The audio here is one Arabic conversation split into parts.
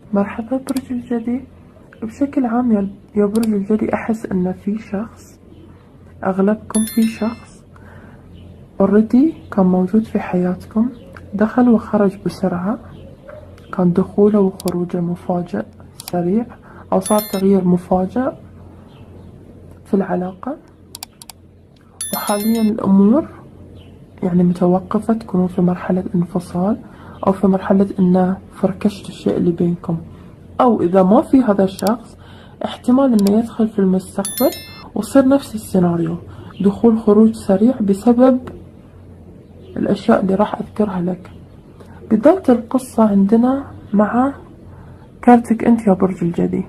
مرحبا برج الجدي. بشكل عام يا برج الجدي، أحس إن في شخص، أغلبكم في شخص اوريدي كان موجود في حياتكم، دخل وخرج بسرعة، كان دخوله وخروجه مفاجئ سريع، أو صار تغيير مفاجئ في العلاقة، وحاليا الأمور يعني متوقفة، تكونون في مرحلة انفصال أو في مرحلة إنه فركشت الشيء اللي بينكم. أو إذا ما في هذا الشخص، احتمال إنه يدخل في المستقبل ويصير نفس السيناريو، دخول خروج سريع بسبب الأشياء اللي راح أذكرها لك. بداية القصة عندنا مع كارتك أنت يا برج الجدي،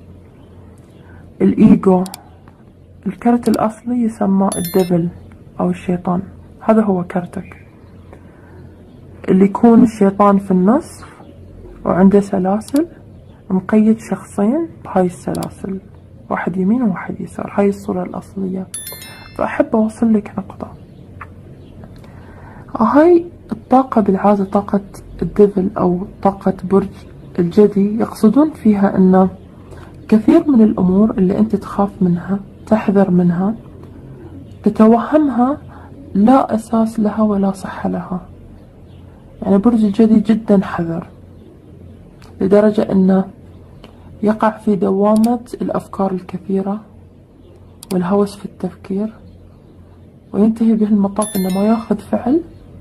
الإيجو. الكارت الأصلي يسمى الديفل أو الشيطان، هذا هو كارتك، اللي يكون الشيطان في النصف وعنده سلاسل، مقيد شخصين بهاي السلاسل، واحد يمين وواحد يسار. هاي الصورة الأصلية. فأحب أوصل لك نقطة، هاي الطاقة بالعادة طاقة الديفل أو طاقة برج الجدي، يقصدون فيها أن كثير من الأمور اللي أنت تخاف منها، تحذر منها، تتوهمها لا أساس لها ولا صحة لها. يعني برج الجدي جدا حذر، لدرجة أنه يقع في دوامة الأفكار الكثيرة والهوس في التفكير، وينتهي به المطاف أنه ما ياخذ فعل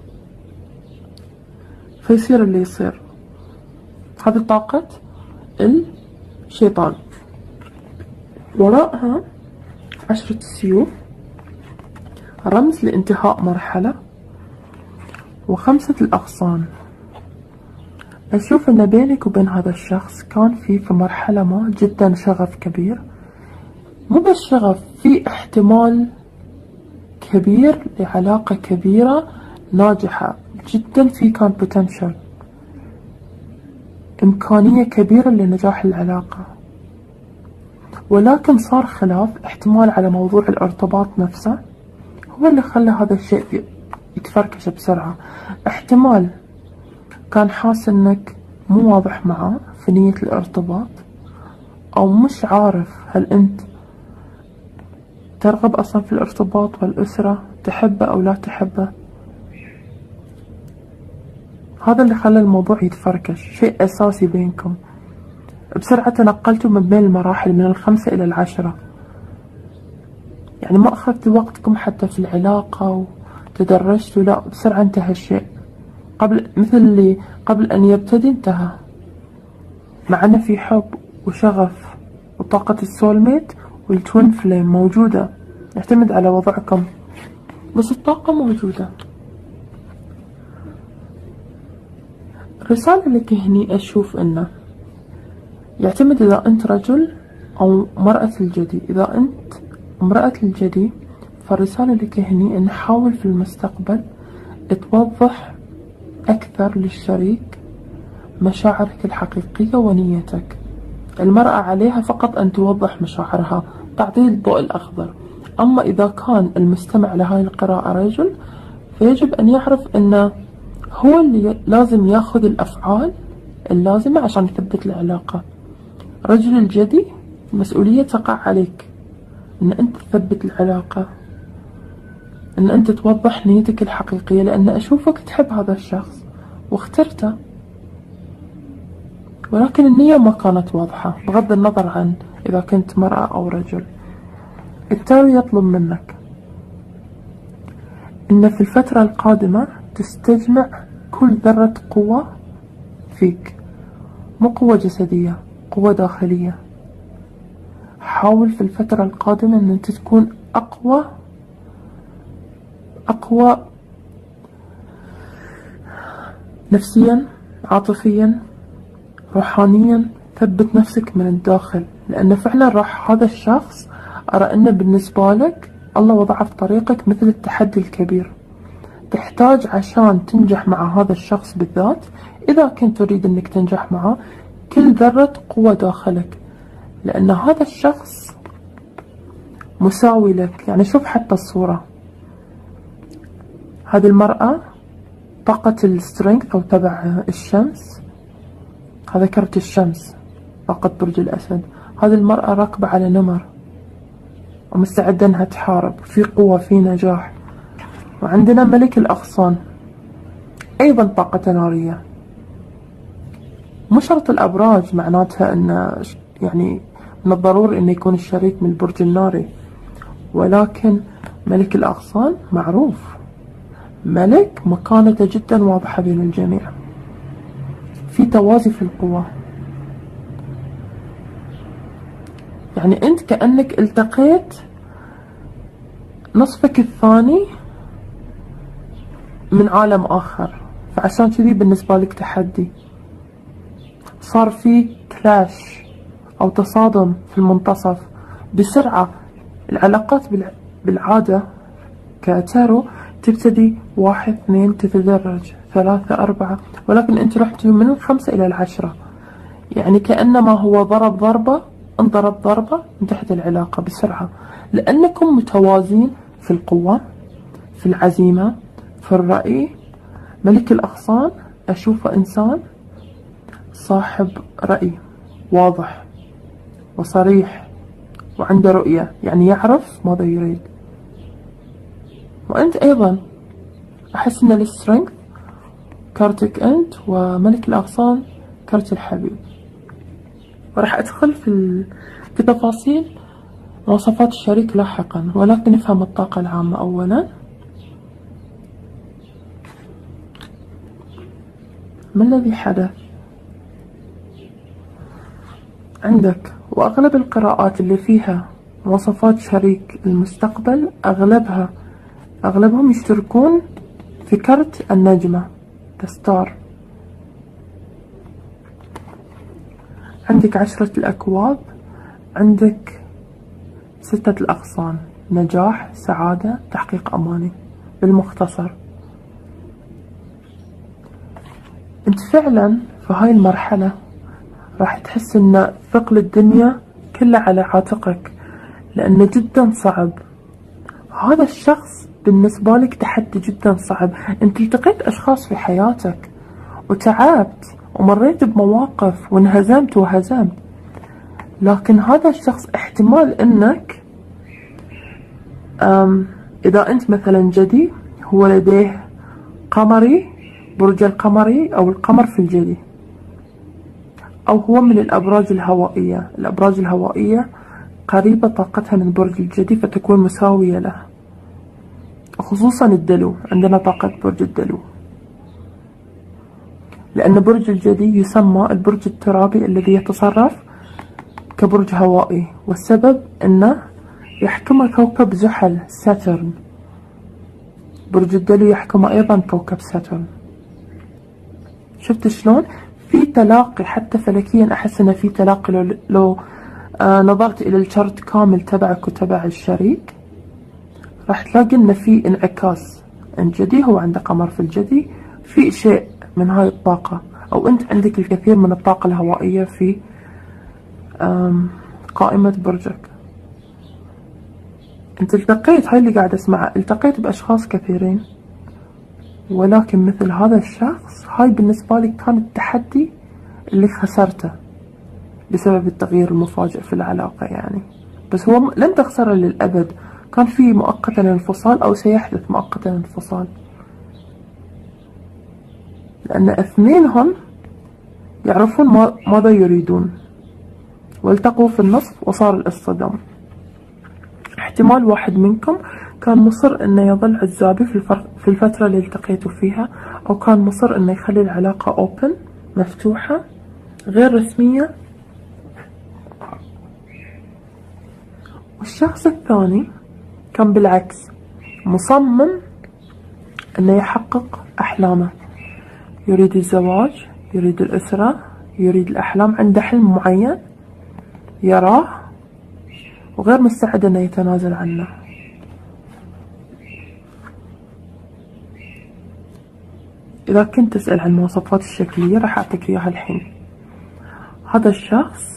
فيصير اللي يصير. هذه طاقة الشيطان. وراءها 10 السيوف، رمز لانتهاء مرحلة، و5 الأغصان. أشوف أن بينك وبين هذا الشخص كان في مرحلة ما جدا شغف كبير، مو بس شغف، في احتمال كبير لعلاقة كبيرة ناجحة جدا، في كان بوتنشل، إمكانية كبيرة لنجاح العلاقة، ولكن صار خلاف، احتمال على موضوع الارتباط نفسه هو اللي خلى هذا الشيء يتفركش بسرعة. احتمال كان حاس انك مو واضح معاه في نية الارتباط، او مش عارف هل انت ترغب اصلا في الارتباط والاسرة، تحبه او لا تحبه. هذا اللي خلى الموضوع يتفركش، شيء اساسي بينكم. بسرعة تنقلتوا من بين المراحل من 5 إلى 10، يعني ما أخذتوا وقتكم حتى في العلاقة وتدرجتوا، لا، بسرعة انتهى الشيء، قبل مثل اللي قبل أن يبتدي انتهى. مع أنه في حب وشغف وطاقة السولميت والتوين فليم موجودة، يعتمد على وضعكم، بس الطاقة موجودة. الرسالة لك هني أشوف أنه يعتمد إذا أنت رجل أو مرأة الجدي. إذا أنت امرأة الجدي، فالرسالة لك هني أن حاول في المستقبل توضح أكثر للشريك مشاعرك الحقيقية ونيتك. المرأة عليها فقط أن توضح مشاعرها، تعطيه الضوء الأخضر. أما إذا كان المستمع لهاي القراءة رجل، فيجب أن يعرف أنه هو اللي لازم ياخذ الأفعال اللازمة عشان يثبت العلاقة. رجل الجدي مسؤولية تقع عليك، ان انت تثبت العلاقة، ان انت توضح نيتك الحقيقية، لان اشوفك تحب هذا الشخص واخترته، ولكن النية ما كانت واضحة، بغض النظر عن اذا كنت مرأة او رجل. التالي يطلب منك ان في الفترة القادمة تستجمع كل ذرة قوة فيك، مو قوة جسدية، قوة داخلية. حاول في الفترة القادمة ان انت تكون اقوى نفسيا، عاطفيا، روحانيا. ثبت نفسك من الداخل، لان فعلا راح هذا الشخص ارى انه بالنسبة لك الله وضعه في طريقك مثل التحدي الكبير. تحتاج عشان تنجح مع هذا الشخص بالذات، اذا كنت تريد انك تنجح معه، كل ذرة قوة داخلك، لأن هذا الشخص مساوي لك. يعني شوف حتى الصورة، هذه المرأة طاقة السترينث أو تبع الشمس، هذا كرت الشمس، طاقة برج الأسد. هذه المرأة راكبة على نمر ومستعدة انها تحارب، في قوة، في نجاح. وعندنا ملك الأغصان، أيضا طاقة نارية. مو شرط الأبراج معناتها أن يعني من الضروري أن يكون الشريك من البرج الناري، ولكن ملك الأغصان معروف ملك مكانته جدا واضحة بين الجميع، في توازي في القوة. يعني أنت كأنك التقيت نصفك الثاني من عالم آخر، فعشان كذي بالنسبة لك تحدي. صار في كلاش أو تصادم في المنتصف بسرعة. العلاقات بالعادة كتارو تبتدي 1 2 تتدرج 3 4، ولكن انت رحتوا من 5 إلى 10. يعني كأنما هو ضرب ضربة انضرب ضربة، انتهت العلاقة بسرعة، لأنكم متوازين في القوة، في العزيمة، في الرأي. ملك الأغصان أشوفه إنسان صاحب رأي واضح وصريح وعنده رؤية، يعني يعرف ماذا يريد. وأنت أيضا أحس أن السترينث كارتك أنت، وملك الأغصان كارت الحبيب. وراح أدخل في تفاصيل مواصفات الشريك لاحقا، ولكن نفهم الطاقة العامة أولا. ما الذي حدث عندك؟ وأغلب القراءات اللي فيها مواصفات شريك المستقبل أغلبهم يشتركون في كرت النجمة كستار. عندك 10 الأكواب، عندك 6 الأغصان، نجاح، سعادة، تحقيق أماني. بالمختصر انت فعلا في هاي المرحلة راح تحس ان ثقل الدنيا كله على عاتقك، لأنه جدا صعب. هذا الشخص بالنسبة لك تحدي جدا صعب. انت التقيت أشخاص في حياتك وتعبت ومريت بمواقف وانهزمت وهزمت، لكن هذا الشخص احتمال انك اذا انت مثلا جدي هو لديه قمري، برج القمري او القمر في الجدي، او هو من الابراج الهوائية. الابراج الهوائية قريبة طاقتها من برج الجدي فتكون مساوية له، خصوصا الدلو. عندنا طاقة برج الدلو، لأن برج الجدي يسمى البرج الترابي الذي يتصرف كبرج هوائي، والسبب أنه يحكمه كوكب زحل ساترن. برج الدلو يحكمه أيضا كوكب ساترن. شفت شلون؟ في تلاقي حتى فلكيا. أحس أنه في تلاقي لو نظرت إلى الشارت كامل تبعك وتبع الشريك، راح تلاقي أن في انعكاس. الجدي هو عنده قمر في الجدي، في شيء من هاي الطاقة، أو أنت عندك الكثير من الطاقة الهوائية في قائمة برجك. أنت التقيت، هاي اللي قاعد أسمعها، التقيت بأشخاص كثيرين، ولكن مثل هذا الشخص هاي بالنسبة لي كان التحدي اللي خسرته بسبب التغيير المفاجئ في العلاقة يعني. بس هو لن تخسره للأبد، كان في مؤقتا انفصال أو سيحدث مؤقتا انفصال، لأن اثنينهم يعرفون ماذا يريدون، والتقوا في النصف وصار الاصطدام. احتمال واحد منكم كان مصر انه يظل عزابي في الفترة اللي التقيتوا فيها، او كان مصر انه يخلي العلاقة اوبن مفتوحة غير رسمية. والشخص الثاني كان بالعكس مصمم انه يحقق احلامه، يريد الزواج، يريد الاسرة، يريد الاحلام، عنده حلم معين يراه وغير مستعد انه يتنازل عنه. اذا كنت تسأل عن المواصفات الشكلية راح اعطيك اياها الحين. هذا الشخص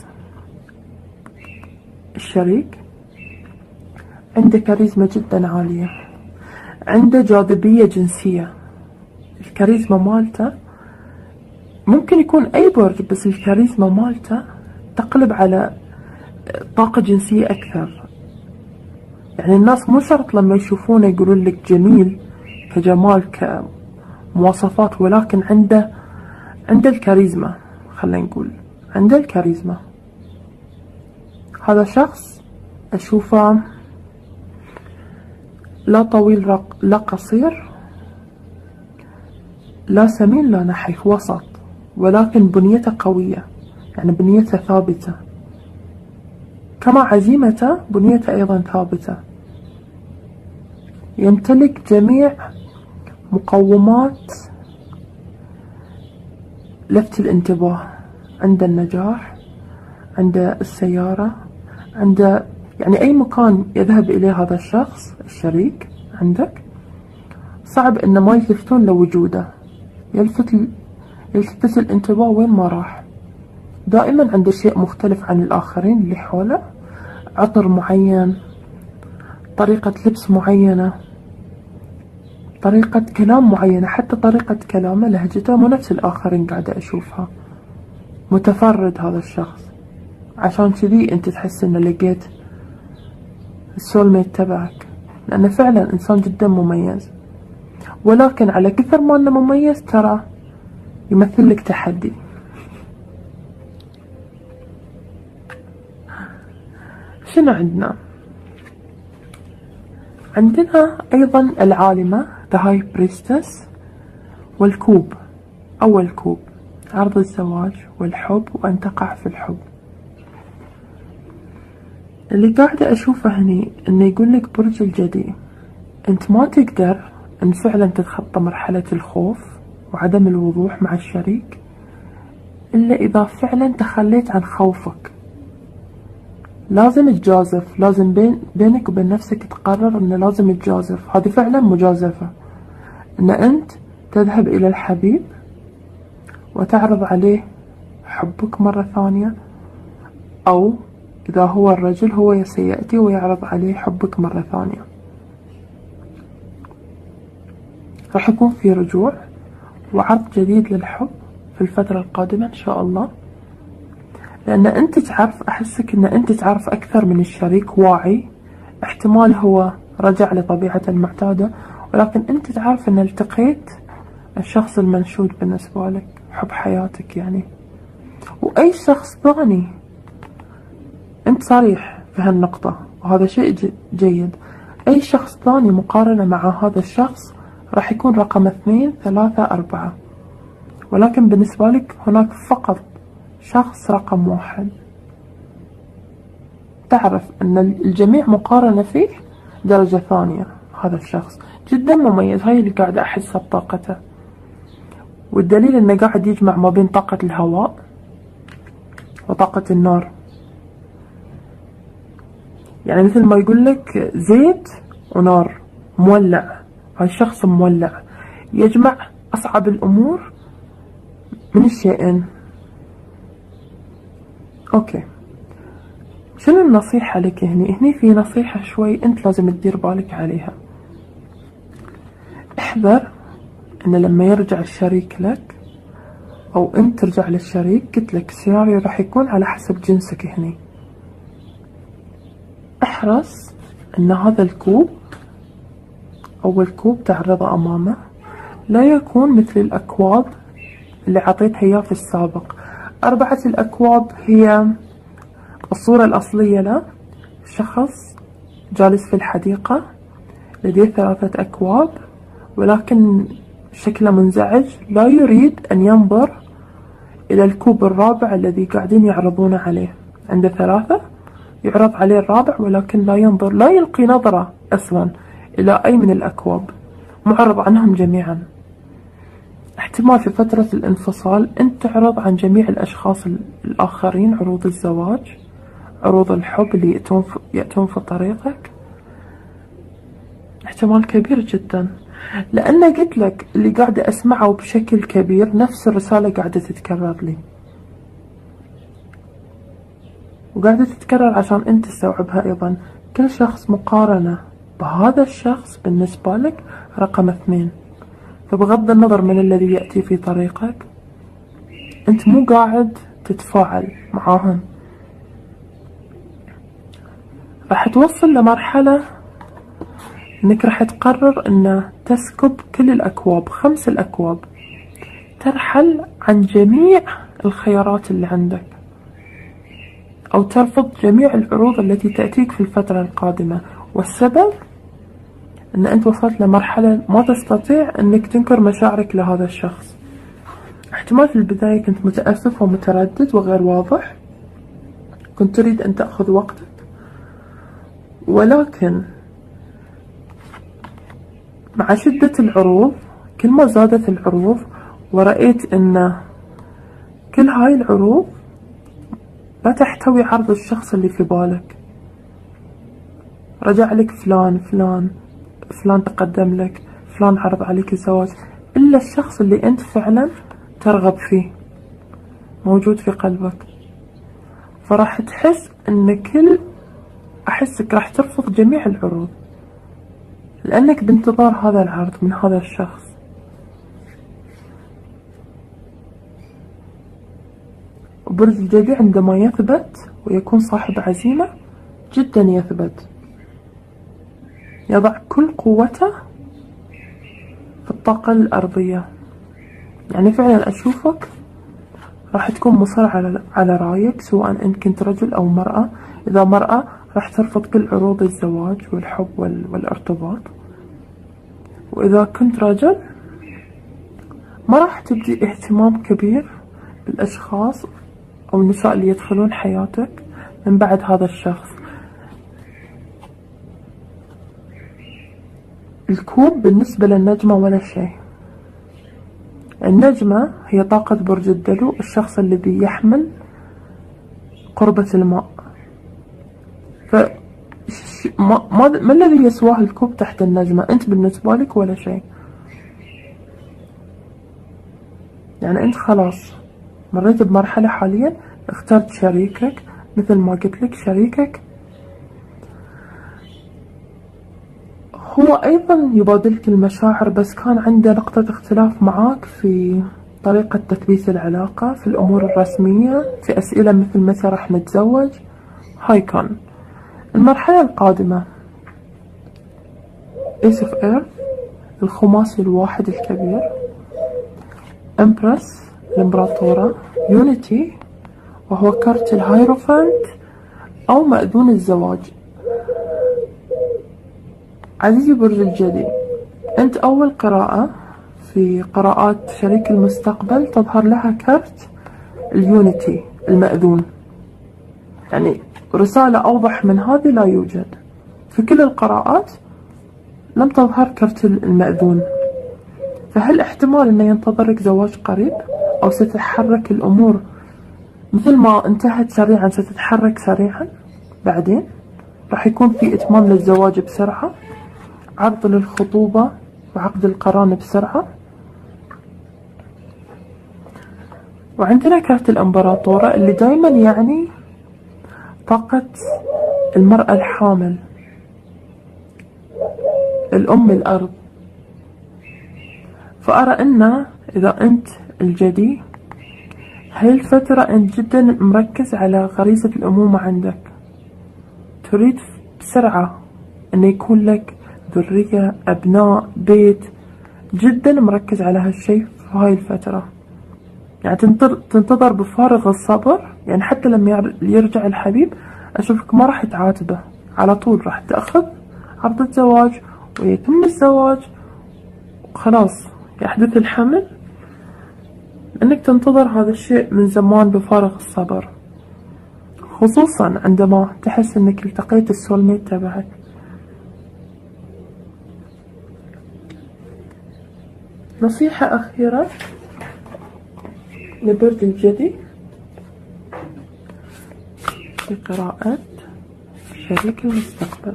الشريك عنده كاريزما جدا عالية، عنده جاذبية جنسية. الكاريزما مالته ممكن يكون أي برج بس الكاريزما مالته تقلب على طاقة جنسية أكثر. يعني الناس مو شرط لما يشوفونه يقولون لك جميل كجمال كمواصفات، ولكن عنده الكاريزما، خلينا نقول عنده الكاريزما. هذا شخص أشوفه لا طويل لا قصير، لا سمين لا نحيف، وسط، ولكن بنيته قوية، يعني بنيته ثابتة، كما عزيمته بنيته أيضا ثابتة. يمتلك جميع مقومات لفت الانتباه، عند النجاح، عند السيارة، عند يعني أي مكان يذهب إليه هذا الشخص الشريك عندك صعب إنه ما يلتفتون لوجوده، يلتفت الانتباه وين ما راح. دائما عنده شيء مختلف عن الآخرين اللي حوله، عطر معين، طريقة لبس معينة، طريقة كلام معينة، حتى طريقة كلامه لهجته مو نفس الآخرين قاعدة أشوفها. متفرد هذا الشخص، عشان كذي أنت تحس إنه لقيت السول ميت تبعك، لأنه فعلا إنسان جدا مميز. ولكن على كثر ما إنه مميز ترى يمثل لك تحدي. شنو عندنا؟ عندنا أيضا العالمة The High Priestess والكوب. أول كوب عرض الزواج والحب وأن تقع في الحب. اللي قاعدة أشوفه هني إنه يقول لك برج الجدي، أنت ما تقدر إن فعلا تتخطى مرحلة الخوف وعدم الوضوح مع الشريك إلا إذا فعلا تخليت عن خوفك. لازم تجازف، لازم بينك وبين نفسك تقرر إنه لازم تجازف. هذه فعلا مجازفة، إن أنت تذهب إلى الحبيب وتعرض عليه حبك مرة ثانية، أو إذا هو الرجل هو سيأتي ويعرض عليه حبك مرة ثانية. راح يكون في رجوع وعرض جديد للحب في الفترة القادمة إن شاء الله، لأن أنت تعرف، أحسك أن أنت تعرف أكثر من الشريك، واعي. احتمال هو رجع لطبيعته المعتادة، ولكن أنت تعرف أن التقيت الشخص المنشود بالنسبة لك، حب حياتك يعني. وأي شخص ثاني، أنت صريح في هالنقطة وهذا شيء جيد، أي شخص ثاني مقارنة مع هذا الشخص راح يكون رقم 2 3 4، ولكن بالنسبة لك هناك فقط شخص رقم 1. تعرف أن الجميع مقارنة فيه درجة ثانية. هذا الشخص جدا مميز، هاي اللي قاعدة أحسها بطاقته، والدليل أنه قاعد يجمع ما بين طاقة الهواء وطاقة النار. يعني مثل ما يقول لك زيت ونار، مولع. هاي الشخص مولع، يجمع أصعب الأمور من الشيئين. أوكي، شنو النصيحة لك هني في نصيحة شوي أنت لازم تدير بالك عليها. احذر أن لما يرجع الشريك لك أو أنت ترجع للشريك، قلت لك السيناريو راح يكون على حسب جنسك هني. احرص أن هذا الكوب أو الكوب تعرضه أمامه لا يكون مثل الأكواب اللي عطيتها إياه في السابق. 4 الأكواب هي الصورة الأصلية له، شخص جالس في الحديقة لديه 3 أكواب، ولكن شكله منزعج، لا يريد أن ينظر إلى الكوب الرابع الذي قاعدين يعرضونه عليه. عنده 3 يعرض عليه الرابع، ولكن لا ينظر، لا يلقي نظرة أصلا إلى أي من الأكواب، معرض عنهم جميعا. احتمال في فترة الانفصال أنت تعرض عن جميع الأشخاص الآخرين، عروض الزواج، عروض الحب اللي يأتون في طريقك. احتمال كبير جدا، لأن قلت لك اللي قاعدة أسمعه بشكل كبير نفس الرسالة قاعدة تتكرر لي، وقاعدة تتكرر عشان أنت تستوعبها أيضا. كل شخص مقارنة بهذا الشخص بالنسبة لك رقم 2. فبغض النظر من الذي يأتي في طريقك، انت مو قاعد تتفاعل معاهم. راح توصل لمرحلة انك راح تقرر ان تسكب كل الاكواب، 5 الاكواب، ترحل عن جميع الخيارات اللي عندك، او ترفض جميع العروض التي تأتيك في الفترة القادمة. والسبب ان انت وصلت لمرحلة ما تستطيع انك تنكر مشاعرك لهذا الشخص. احتمال في البداية كنت متأسف ومتردد وغير واضح، كنت تريد ان تأخذ وقتك، ولكن مع شدة العروض، كل ما زادت العروض ورأيت ان كل هاي العروض لا تحتوي عرض الشخص اللي في بالك، رجع لك فلان فلان فلان، تقدم لك فلان، عرض عليك الزواج، إلا الشخص اللي أنت فعلا ترغب فيه موجود في قلبك. فراح تحس أن أحسك راح ترفض جميع العروض لأنك بانتظار هذا العرض من هذا الشخص. وبرج الجدي عندما يثبت ويكون صاحب عزيمة جدا، يثبت، يضع كل قوته في الطاقة الأرضية. يعني فعلا أشوفك راح تكون مصر على رأيك، سواء أنت كنت رجل أو مرأة. إذا مرأة راح ترفض كل عروض الزواج والحب والارتباط، وإذا كنت رجل ما راح تبدي اهتمام كبير بالأشخاص أو النساء اللي يدخلون حياتك من بعد هذا الشخص. الكوب بالنسبة للنجمة ولا شيء. النجمة هي طاقة برج الدلو، الشخص الذي يحمل قربة الماء. ما الذي يسواه الكوب تحت النجمة؟ أنت بالنسبة لك ولا شيء. يعني أنت خلاص مريت بمرحلة حاليا، اخترت شريكك مثل ما قلت لك. شريكك هو أيضا يبادلك المشاعر، بس كان عنده نقطة اختلاف معاك في طريقة تثبيت العلاقة، في الأمور الرسمية، في أسئلة مثل متى راح نتزوج. هاي كان المرحلة القادمة. Ace of Earth، الخماسي الواحد الكبير، Empress الإمبراطورة، Unity وهو كارت الهايروفانت أو مأذون الزواج. عزيزي برج الجدي، أنت أول قراءة في قراءات شريك المستقبل تظهر لها كارت اليونيتي المأذون. يعني رسالة أوضح من هذه لا يوجد في كل القراءات، لم تظهر كارت المأذون. فهل احتمال أنه ينتظرك زواج قريب، أو ستتحرك الأمور مثل ما انتهت سريعا ستتحرك سريعا بعدين؟ راح يكون في إتمام للزواج بسرعة، عرض للخطوبة وعقد القران بسرعة. وعندنا كارت الإمبراطورة اللي دايما يعني طاقة المرأة الحامل، الأم الأرض. فأرى أن إذا أنت الجدي، هاي الفترة أنت جدا مركز على غريزة الأمومة عندك، تريد بسرعة أن يكون لك ذرية، أبناء، بيت، جدا مركز على هالشي في هاي الفترة. يعني تنتظر بفارغ الصبر. يعني حتى لما يرجع الحبيب أشوفك ما راح تعاتبه، على طول راح تأخذ عرض الزواج ويتم الزواج وخلاص يحدث الحمل، لأنك تنتظر هذا الشيء من زمان بفارغ الصبر، خصوصا عندما تحس أنك التقيت السولميت تبعك. نصيحة أخيرة لبرج الجدي لقراءة شريك المستقبل.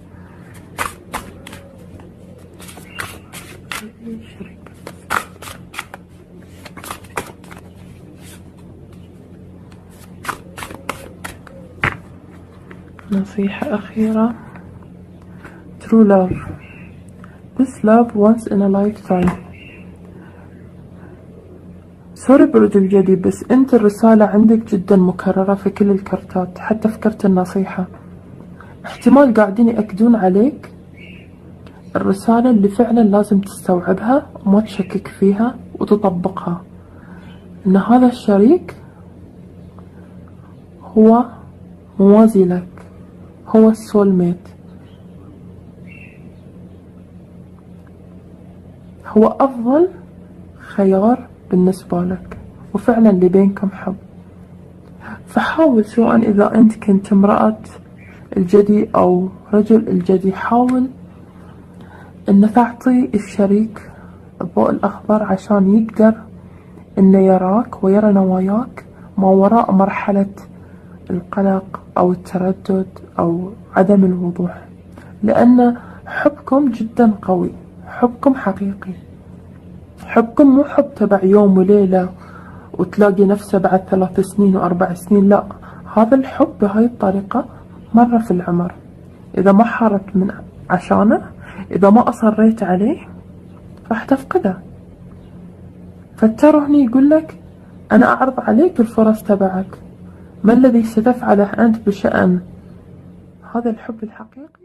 نصيحة أخيرة. True love. This love once in a lifetime. سوري برد الجدي، بس انت الرسالة عندك جدا مكررة في كل الكرتات، حتى في كرت النصيحة. احتمال قاعدين يأكدون عليك الرسالة اللي فعلا لازم تستوعبها وما تشكك فيها وتطبقها، ان هذا الشريك هو موازي لك، هو السول ميت، هو أفضل خيار بالنسبة لك، وفعلا اللي بينكم حب. فحاول، سواء إذا أنت كنت امرأة الجدي أو رجل الجدي، حاول أن تعطي الشريك الضوء الأخضر عشان يقدر أنه يراك ويرى نواياك ما وراء مرحلة القلق أو التردد أو عدم الوضوح، لأن حبكم جدا قوي، حبكم حقيقي، حبكم مو حب تبع يوم وليلة وتلاقي نفسه بعد 3 سنين و4 سنين، لا، هذا الحب بهاي الطريقة مرة في العمر. إذا ما حاربت من عشانه، إذا ما أصريت عليه، راح تفقده. فالترى هني يقول لك أنا أعرض عليك الفرص تبعك، ما الذي ستفعله أنت بشأن هذا الحب الحقيقي؟